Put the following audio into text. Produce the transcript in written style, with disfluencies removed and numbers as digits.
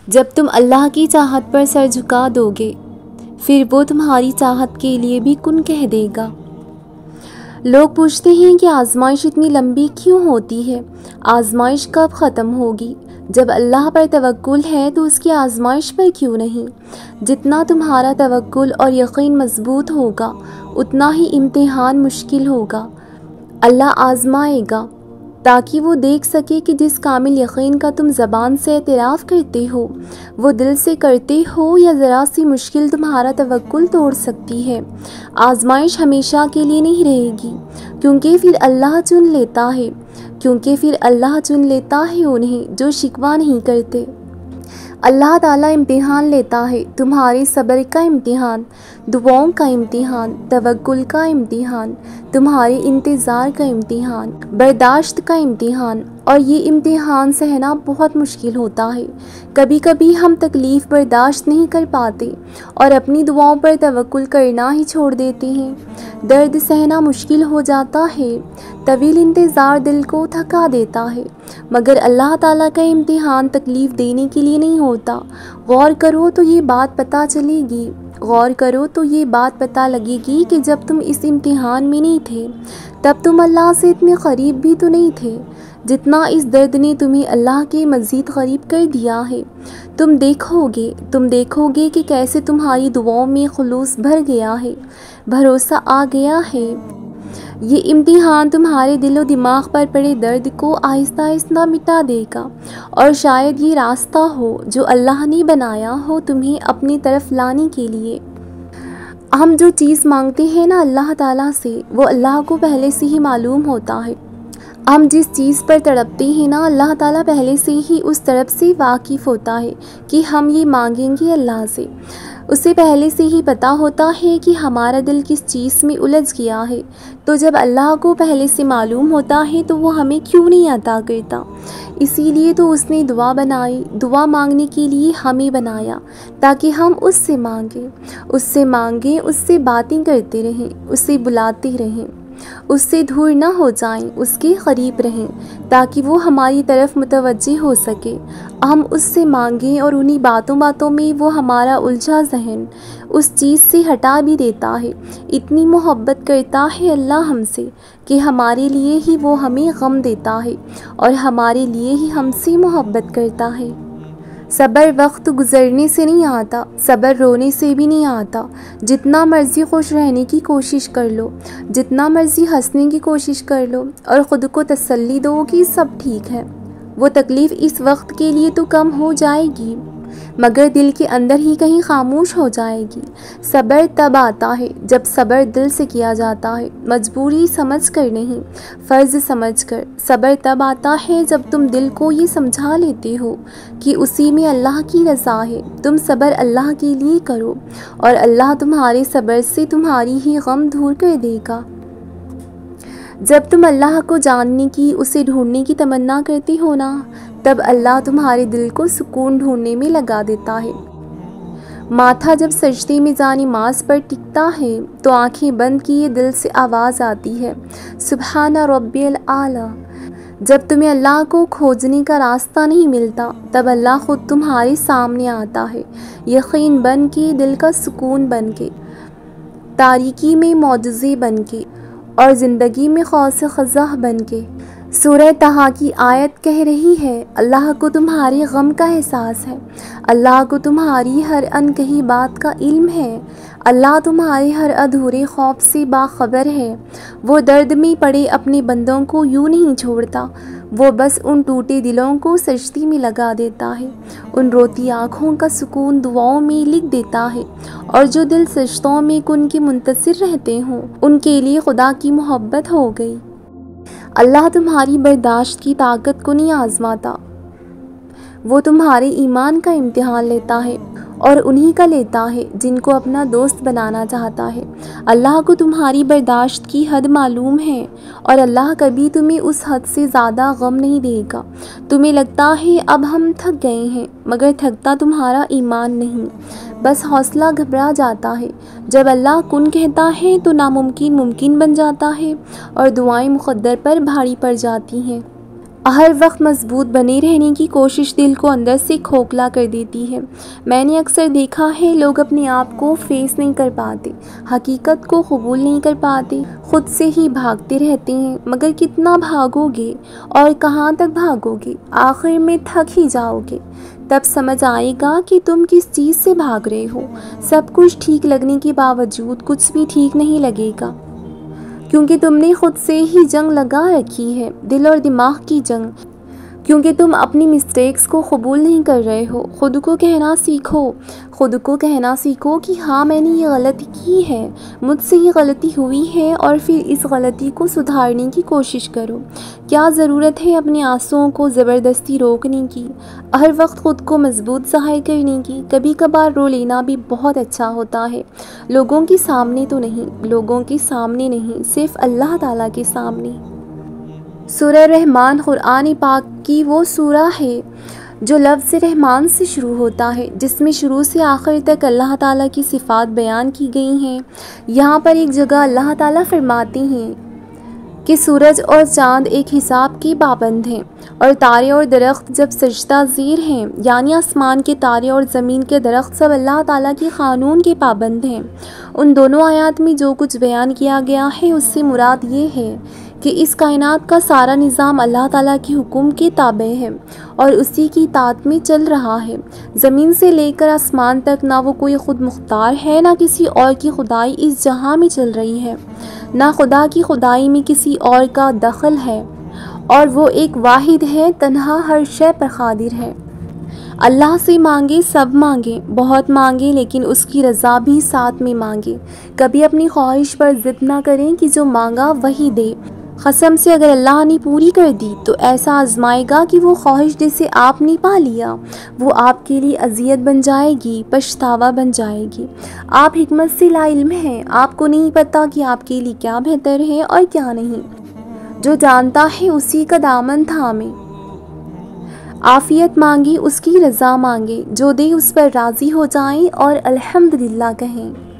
जब तुम अल्लाह की चाहत पर सर झुका दोगे, फिर वो तुम्हारी चाहत के लिए भी कुन कह देगा। लोग पूछते हैं कि आजमाइश इतनी लंबी क्यों होती है, आजमाइश कब ख़त्म होगी। जब अल्लाह पर तवक्कुल है तो उसकी आजमाइश पर क्यों नहीं। जितना तुम्हारा तवक्कुल और यकीन मजबूत होगा, उतना ही इम्तिहान मुश्किल होगा। अल्लाह आजमाएगा ताकि वो देख सके कि जिस कामिल यकीन का तुम ज़बान से एतराफ़ करते हो, वो दिल से करते हो या ज़रा सी मुश्किल तुम्हारा तवक्कुल तोड़ सकती है। आजमाइश हमेशा के लिए नहीं रहेगी, क्योंकि फिर अल्लाह चुन लेता है उन्हें जो शिकवा नहीं करते। अल्लाह ताला इम्तिहान लेता है, तुम्हारे सब्र का इम्तिहान, दुआओं का इम्तिहान, तवक्कुल का इम्तिहान, तुम्हारे इंतज़ार का इम्तिहान, बर्दाश्त का इम्तिहान। और ये इम्तिहान सहना बहुत मुश्किल होता है। कभी कभी हम तकलीफ़ बर्दाश्त नहीं कर पाते और अपनी दुआओं पर तवक्कुल करना ही छोड़ देते हैं। दर्द सहना मुश्किल हो जाता है, तवील इंतज़ार दिल को थका देता है। मगर अल्लाह ताला का इम्तिहान तकलीफ़ देने के लिए नहीं होता। गौर करो तो ये बात पता लगेगी कि जब तुम इस इम्तिहान में नहीं थे, तब तुम अल्लाह से इतने करीब भी तो नहीं थे जितना इस दर्द ने तुम्हें अल्लाह के मज़ीद करीब कर दिया है। तुम देखोगे कि कैसे तुम्हारी दुआओं में खुलूस भर गया है, भरोसा आ गया है। ये इम्तिहान तुम्हारे दिलो दिमाग पर पड़े दर्द को आहिस्ता आहिस्ता मिटा देगा। और शायद ये रास्ता हो जो अल्लाह ने बनाया हो तुम्हें अपनी तरफ लाने के लिए। हम जो चीज़ मांगते हैं ना अल्लाह ताला से, वो अल्लाह को पहले से ही मालूम होता है। हम जिस चीज़ पर तड़पते हैं ना, अल्लाह ताला पहले से ही उस तरफ से वाकिफ़ होता है कि हम ये मांगेंगे अल्लाह से। उसे पहले से ही पता होता है कि हमारा दिल किस चीज़ में उलझ गया है। तो जब अल्लाह को पहले से मालूम होता है तो वो हमें क्यों नहीं अता करता। इसीलिए तो उसने दुआ बनाई, दुआ मांगने के लिए हमें बनाया, ताकि हम उससे मांगें, उससे बातें करते रहें, उससे बुलाते रहें, उससे दूर ना हो जाएं, उसके करीब रहें, ताकि वो हमारी तरफ मुतवज्जे हो सके। हम उससे मांगें और उन्हीं बातों में वो हमारा उलझा जहन उस चीज़ से हटा भी देता है। इतनी मोहब्बत करता है अल्लाह हमसे कि हमारे लिए ही वो हमें गम देता है और हमारे लिए ही हमसे मोहब्बत करता है। सब्र वक्त गुज़रने से नहीं आता, सब्र रोने से भी नहीं आता। जितना मर्ज़ी खुश रहने की कोशिश कर लो, जितना मर्ज़ी हंसने की कोशिश कर लो और ख़ुद को तसल्ली दो कि सब ठीक है। वो तकलीफ़ इस वक्त के लिए तो कम हो जाएगी, मगर दिल के अंदर ही कहीं खामोश हो जाएगी। सब्र तब आता है जब सब्र दिल से किया जाता है, मजबूरी समझ कर नहीं, फ़र्ज़ समझ कर। सब्र तब आता है जब तुम दिल को ये समझा लेते हो कि उसी में अल्लाह की रज़ा है। तुम सब्र अल्लाह के लिए करो और अल्लाह तुम्हारे सब्र से तुम्हारी ही गम दूर कर देगा। जब तुम अल्लाह को जानने की, उसे ढूंढने की तमन्ना करते हो ना, तब अल्लाह तुम्हारे दिल को सुकून ढूंढने में लगा देता है। माथा जब सजदे में नमाज़ पर टिकता है तो आंखें बंद किए दिल से आवाज़ आती है, सुब्हाना रब्बियल आला। जब तुम्हें अल्लाह को खोजने का रास्ता नहीं मिलता, तब अल्लाह ख़ुद तुम्हारे सामने आता है, यकीन बन के, दिल का सुकून बन के, तारीकी में मौजज़े बन के और ज़िंदगी में खौस ख़ज़ा बन के। सूरह तहा की आयत कह रही है, अल्लाह को तुम्हारे गम का एहसास है, अल्लाह को तुम्हारी हर अनकही बात का इल्म है, अल्लाह तुम्हारे हर अधूरे खौफ से बाखबर है। वो दर्द में पड़े अपने बंदों को यूँ नहीं छोड़ता, वो बस उन टूटे दिलों को सजदी में लगा देता है, उन रोती आँखों का सुकून दुआओं में लिख देता है। और जो दिल सजदों में कुन के मुंतसिर रहते हों, उनके लिए खुदा की मोहब्बत हो गई। अल्लाह तुम्हारी बर्दाश्त की ताकत को नहीं आजमाता, वो तुम्हारे ईमान का इम्तिहान लेता है और उन्हीं का लेता है जिनको अपना दोस्त बनाना चाहता है। अल्लाह को तुम्हारी बर्दाश्त की हद मालूम है और अल्लाह कभी तुम्हें उस हद से ज़्यादा गम नहीं देगा। तुम्हें लगता है अब हम थक गए हैं, मगर थकता तुम्हारा ईमान नहीं, बस हौसला घबरा जाता है। जब अल्लाह कुन कहता है तो नामुमकिन मुमकिन बन जाता है और दुआएं मुक़द्दर पर भारी पड़ जाती हैं। हर वक्त मजबूत बने रहने की कोशिश दिल को अंदर से खोखला कर देती है। मैंने अक्सर देखा है लोग अपने आप को फेस नहीं कर पाते, हकीकत को कबूल नहीं कर पाते, खुद से ही भागते रहते हैं। मगर कितना भागोगे और कहाँ तक भागोगे, आखिर में थक ही जाओगे। तब समझ आएगा कि तुम किस चीज़ से भाग रहे हो। सब कुछ ठीक लगने के बावजूद कुछ भी ठीक नहीं लगेगा, क्योंकि तुमने खुद से ही जंग लगा रखी है, दिल और दिमाग की जंग। क्योंकि तुम अपनी मिस्टेक्स को कबूल नहीं कर रहे हो। खुद को कहना सीखो, खुद को कहना सीखो कि हाँ मैंने ये गलती की है, मुझसे ये गलती हुई है, और फिर इस गलती को सुधारने की कोशिश करो। क्या ज़रूरत है अपने आंसुओं को ज़बरदस्ती रोकने की, हर वक्त खुद को मजबूत ज़ाहिर करने की। कभी कभार रो लेना भी बहुत अच्छा होता है, लोगों के सामने तो नहीं, लोगों के सामने नहीं, सिर्फ अल्लाह ताला के सामने। सूरह रहमान कुरान पाक की वो सूरा है जो लफ्ज़ रहमान से शुरू होता है, जिसमें शुरू से आखिर तक अल्लाह ताला की सिफ़ात बयान की गई हैं। यहाँ पर एक जगह अल्लाह ताला फरमाते हैं कि सूरज और चाँद एक हिसाब के पाबंद हैं, और तारे और दरख्त जब सजदा ज़ीर हैं, यानी आसमान के तारे और ज़मीन के दरख्त सब अल्लाह ताला के क़ानून के पाबंद हैं। उन दोनों आयात में जो कुछ बयान किया गया है उससे मुराद ये है कि इस कायनात का सारा निज़ाम अल्लाह ताला के हुक्म के ताबे है और उसी की इताअत में चल रहा है। ज़मीन से लेकर आसमान तक ना वो कोई ख़ुद मुख्तार है, ना किसी और की खुदाई इस जहां में चल रही है, ना खुदा की खुदाई में किसी और का दखल है, और वो एक वाहिद है, तन्हा हर शय पर क़ादिर है। अल्लाह से मांगे सब मांगे, बहुत मांगे, लेकिन उसकी रज़ा भी साथ में मांगे। कभी अपनी ख्वाहिश पर ज़िद ना करें कि जो मांगा वही दे। कसम से अगर अल्लाह ने पूरी कर दी तो ऐसा आजमाएगा कि वो ख्वाहिश जिसे आपने पा लिया वो आपके लिए अजियत बन जाएगी, पछतावा बन जाएगी। आप हिकमत से लाइल्म हैं, आपको नहीं पता कि आपके लिए क्या बेहतर है और क्या नहीं। जो जानता है उसी का दामन थामे, आफियत मांगे, उसकी रज़ा मांगे, जो दे उस पर राज़ी हो जाएं और अल्हम्दुलिल्लाह कहें।